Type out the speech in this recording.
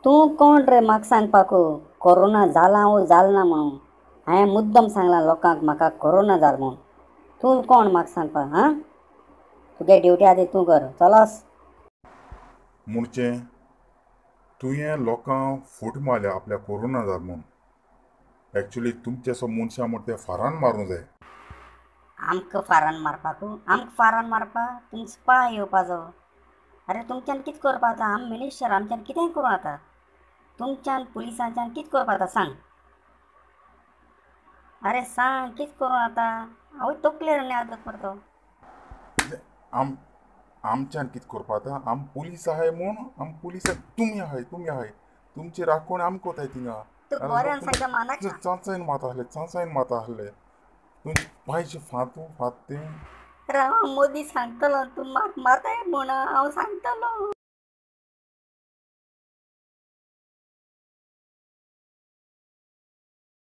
तूं कोण रे म्हाका सांगपाक कोरोना जाला वो जाल ना म्हणून. हांवें मुद्दम सांगलां लोकांक म्हाका कोरोना जाल म्हणून. तूं कोण म्हाका सांगपाक हां? तुगे ड्युटी आहा ती तूं कर चलोस. म्हणचे तुवें लोकांक फूट मारल्या आपल्या कोरोना जाल म्हणून. एक्चुली तुमचे असो मनशां म्हणटा ते फारान मारूंक जाय. आमकां फारान मारपाक आमकां फारान मारपाक तुमचो पांय येवपाचो. अरे तुमच्यान कितें करपा जाता? आमी मिनिस्टर आमच्यान कितेंय करूं जाता. तुमच्यान पुलिसांच्यान कितें करपा जाता सांग. अरे सांग कितें करूं जाता? आवय तकलेर न्ही आदत परतो. आम आमच्यान कितें करपा जाता? आम पुलीस आहाय म्हूण आम पुलीस तुमी आहाय तुमची राखण आमी कोताय थिंगा. तू नाल्यार बरें लोक सांगता मानाका. चांचायन माता आहले तुमचे पांयचे फात तें. अरे हांव मोदी सांगतलो तूं म्हाका मारताय म्हूण हांव सांगतलो.